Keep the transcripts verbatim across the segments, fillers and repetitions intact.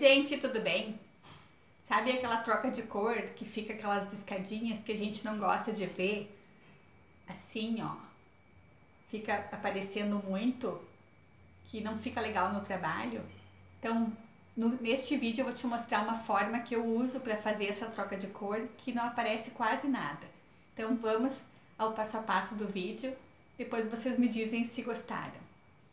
gente, tudo bem? Sabe aquela troca de cor que fica aquelas escadinhas que a gente não gosta de ver? Assim, ó, fica aparecendo muito, que não fica legal no trabalho. Então, no, neste vídeo eu vou te mostrar uma forma que eu uso para fazer essa troca de cor que não aparece quase nada. Então vamos ao passo a passo do vídeo, depois vocês me dizem se gostaram.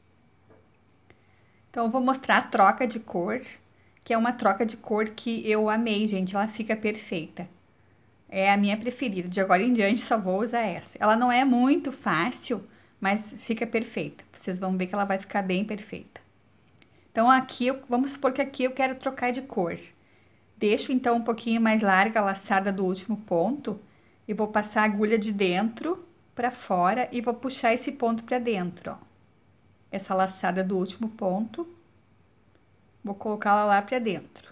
Então eu vou mostrar a troca de cor, que é uma troca de cor que eu amei, gente, ela fica perfeita. É a minha preferida, de agora em diante só vou usar essa. Ela não é muito fácil, mas fica perfeita. Vocês vão ver que ela vai ficar bem perfeita. Então aqui, eu, vamos supor que aqui eu quero trocar de cor. Deixo então um pouquinho mais larga a laçada do último ponto e vou passar a agulha de dentro para fora e vou puxar esse ponto para dentro, ó. Essa laçada do último ponto, vou colocá-la lá para dentro.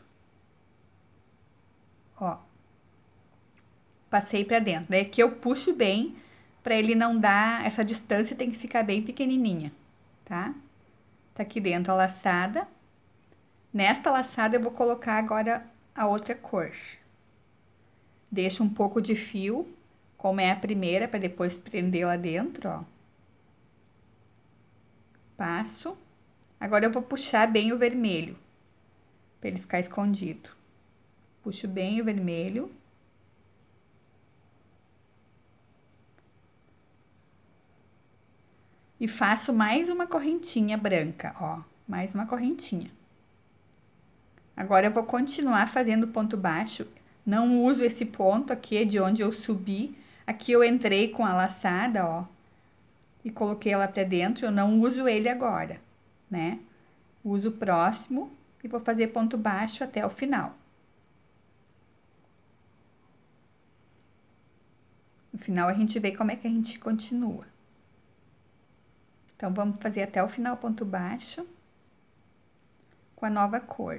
Ó. Passei para dentro. Daí aqui eu puxo bem, para ele não dar, essa distância tem que ficar bem pequenininha, tá? Tá aqui dentro a laçada. Nesta laçada eu vou colocar agora a outra cor. Deixo um pouco de fio, como é a primeira, para depois prender lá dentro, ó. Passo. Agora eu vou puxar bem o vermelho, para ele ficar escondido. Puxo bem o vermelho. E faço mais uma correntinha branca, ó, mais uma correntinha. Agora eu vou continuar fazendo ponto baixo, não uso esse ponto aqui de onde eu subi, aqui eu entrei com a laçada, ó, e coloquei ela pra dentro, eu não uso ele agora, né? Uso o próximo e vou fazer ponto baixo até o final. No final a gente vê como é que a gente continua. Então, vamos fazer até o final ponto baixo com a nova cor.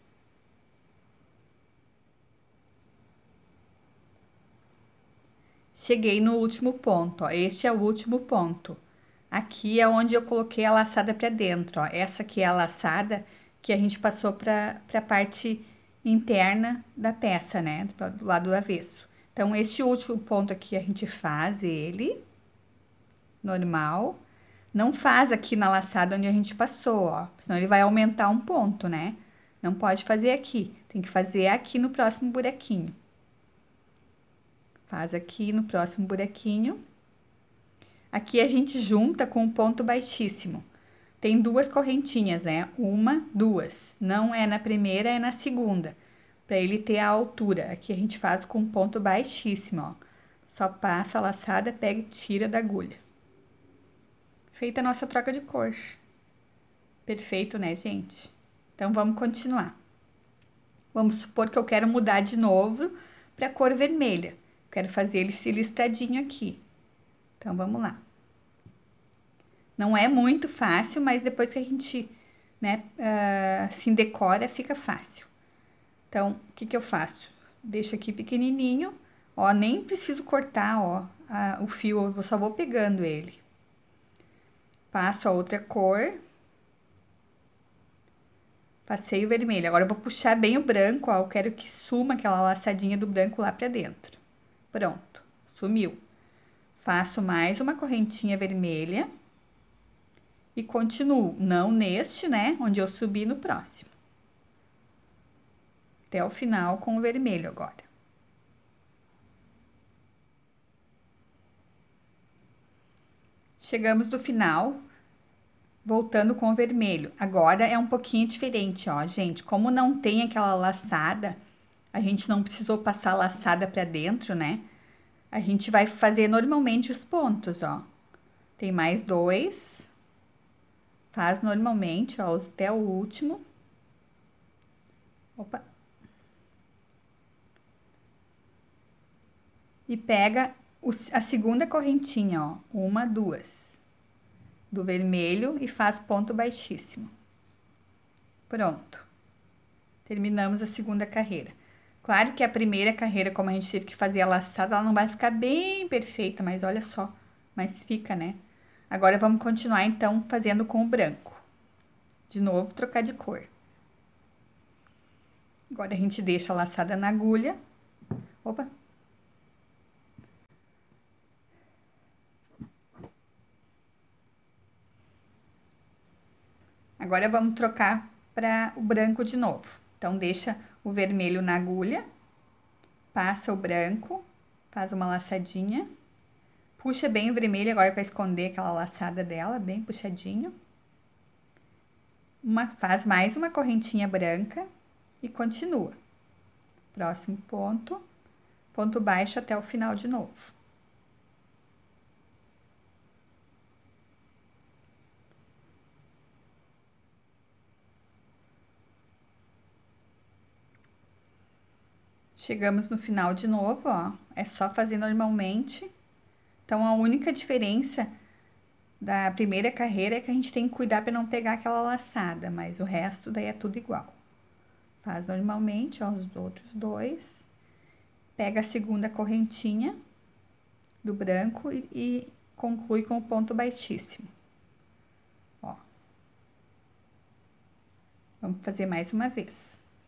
Cheguei no último ponto, ó. Este é o último ponto. Aqui é onde eu coloquei a laçada para dentro, ó. Essa aqui é a laçada que a gente passou para a parte interna da peça, né? Do lado do avesso. Então, este último ponto aqui a gente faz ele normal. Não faz aqui na laçada onde a gente passou, ó, senão ele vai aumentar um ponto, né? Não pode fazer aqui, tem que fazer aqui no próximo buraquinho. Faz aqui no próximo buraquinho. Aqui a gente junta com um ponto baixíssimo. Tem duas correntinhas, né? Uma, duas. Não é na primeira, é na segunda. Para ele ter a altura. Aqui a gente faz com um ponto baixíssimo, ó. Só passa a laçada, pega e tira da agulha. Feita a nossa troca de cor. Perfeito, né, gente? Então, vamos continuar. Vamos supor que eu quero mudar de novo para a cor vermelha. Quero fazer ele se listradinho aqui. Então, vamos lá. Não é muito fácil, mas depois que a gente, né, uh, se decora, fica fácil. Então, o que que eu faço? Deixo aqui pequenininho, ó, nem preciso cortar, ó, a, o fio, eu só vou pegando ele. Passo a outra cor. Passei o vermelho. Agora eu vou puxar bem o branco, ó. Eu quero que suma aquela laçadinha do branco lá pra dentro. Pronto. Sumiu. Faço mais uma correntinha vermelha. E continuo. Não neste, né? Onde eu subi no próximo. Até o final com o vermelho agora. Chegamos no final, voltando com o vermelho. Agora é um pouquinho diferente, ó, gente. Como não tem aquela laçada, a gente não precisou passar a laçada pra dentro, né? A gente vai fazer normalmente os pontos, ó. Tem mais dois. Faz normalmente, ó, até o último. Opa. E pega a segunda correntinha, ó. Uma, duas. Do vermelho e faz ponto baixíssimo. Pronto. Terminamos a segunda carreira. Claro que a primeira carreira, como a gente teve que fazer a laçada, ela não vai ficar bem perfeita, mas olha só, mas fica, né? Agora vamos continuar então fazendo com o branco. De novo, trocar de cor. Agora a gente deixa a laçada na agulha. Opa! Agora vamos trocar para o branco de novo. Então, deixa o vermelho na agulha, passa o branco, faz uma laçadinha, puxa bem o vermelho agora para esconder aquela laçada dela, bem puxadinho. Uma, faz mais uma correntinha branca e continua. Próximo ponto, ponto baixo até o final de novo. Chegamos no final de novo, ó, é só fazer normalmente. Então, a única diferença da primeira carreira é que a gente tem que cuidar para não pegar aquela laçada, mas o resto daí é tudo igual. Faz normalmente, ó, os outros dois. Pega a segunda correntinha do branco e, e conclui com o ponto baixíssimo. Ó. Vamos fazer mais uma vez.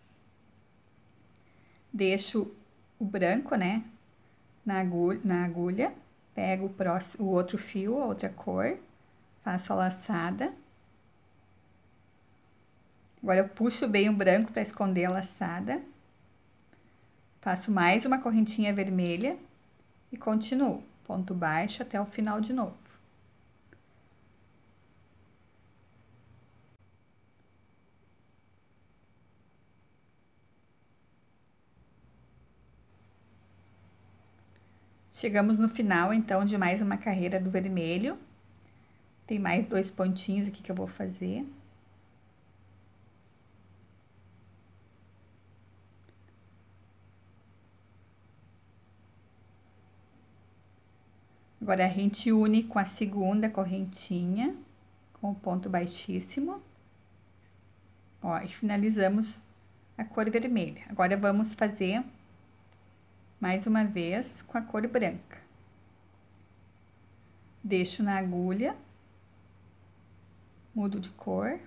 Deixo o branco, né, na agulha, na agulha, pego o, próximo, o outro fio, a outra cor, faço a laçada. Agora, eu puxo bem o branco para esconder a laçada. Faço mais uma correntinha vermelha e continuo. Ponto baixo até o final de novo. Chegamos no final, então, de mais uma carreira do vermelho. Tem mais dois pontinhos aqui que eu vou fazer. Agora, a gente une com a segunda correntinha, com o ponto baixíssimo. Ó, e finalizamos a cor vermelha. Agora, vamos fazer mais uma vez com a cor branca. Deixo na agulha, mudo de cor.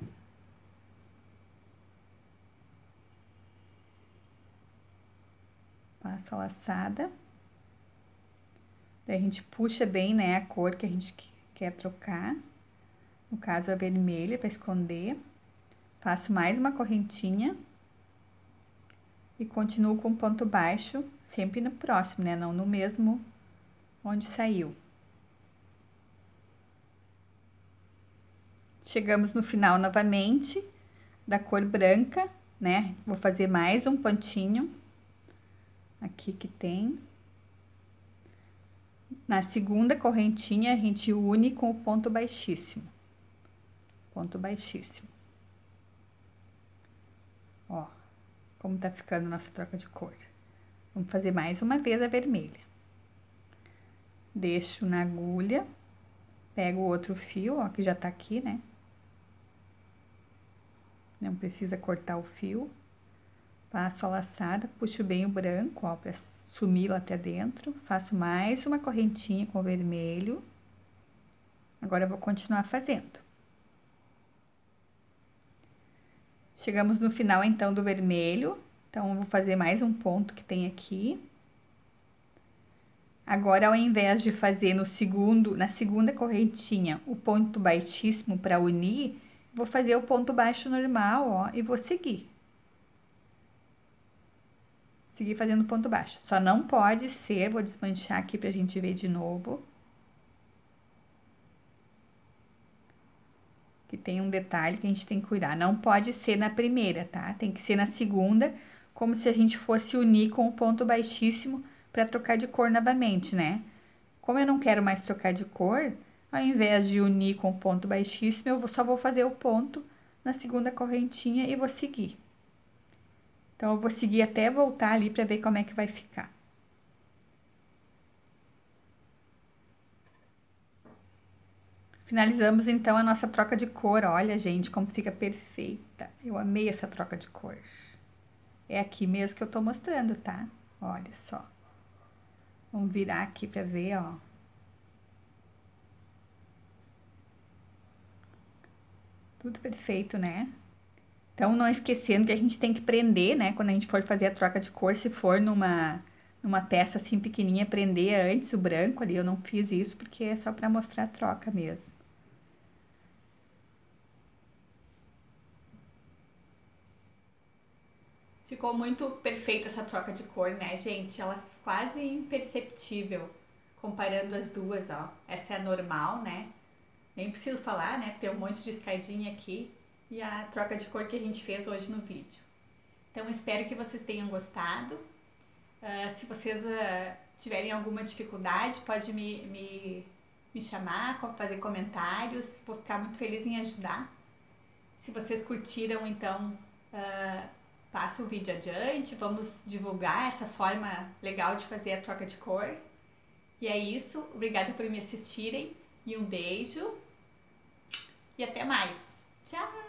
Passo a laçada. Daí a gente puxa bem, né, a cor que a gente quer trocar. No caso, a vermelha, para esconder. Faço mais uma correntinha. E continuo com ponto baixo, sempre no próximo, né, não no mesmo onde saiu. Chegamos no final novamente, da cor branca, né? Vou fazer mais um pontinho. Aqui que tem. Na segunda correntinha, a gente une com o ponto baixíssimo. Ponto baixíssimo. Ó, como tá ficando a nossa troca de cor. Vamos fazer mais uma vez a vermelha. Deixo na agulha, pego o outro fio, ó, que já tá aqui, né? Não precisa cortar o fio. Passo a laçada, puxo bem o branco, ó, pra sumir lá pra dentro. Faço mais uma correntinha com o vermelho. Agora, eu vou continuar fazendo. Chegamos no final, então, do vermelho. Então, eu vou fazer mais um ponto que tem aqui. Agora, ao invés de fazer no segundo, na segunda correntinha, o ponto baixíssimo para unir, vou fazer o ponto baixo normal, ó, e vou seguir. Seguir fazendo ponto baixo. Só não pode ser, vou desmanchar aqui pra gente ver de novo. Que tem um detalhe que a gente tem que cuidar. Não pode ser na primeira, tá? Tem que ser na segunda, como se a gente fosse unir com o ponto baixíssimo para trocar de cor novamente, né? Como eu não quero mais trocar de cor, ao invés de unir com o ponto baixíssimo, eu só vou fazer o ponto na segunda correntinha e vou seguir. Então, eu vou seguir até voltar ali para ver como é que vai ficar. Finalizamos, então, a nossa troca de cor. Olha, gente, como fica perfeita. Eu amei essa troca de cor. É aqui mesmo que eu tô mostrando, tá? Olha só. Vamos virar aqui pra ver, ó. Tudo perfeito, né? Então, não esquecendo que a gente tem que prender, né? Quando a gente for fazer a troca de cor, se for numa, numa peça assim pequenininha, prender antes o branco ali. Eu não fiz isso porque é só para mostrar a troca mesmo. Ficou muito perfeita essa troca de cor, né, gente? Ela quase imperceptível comparando as duas, ó. Essa é a normal, né? Nem preciso falar, né? Tem um monte de escadinha aqui. E a troca de cor que a gente fez hoje no vídeo. Então, espero que vocês tenham gostado. Uh, se vocês uh, tiverem alguma dificuldade, pode me, me, me chamar, fazer comentários. Vou ficar muito feliz em ajudar. Se vocês curtiram, então, uh, passa o vídeo adiante. Vamos divulgar essa forma legal de fazer a troca de cor. E é isso. Obrigada por me assistirem. E um beijo. E até mais. Tchau!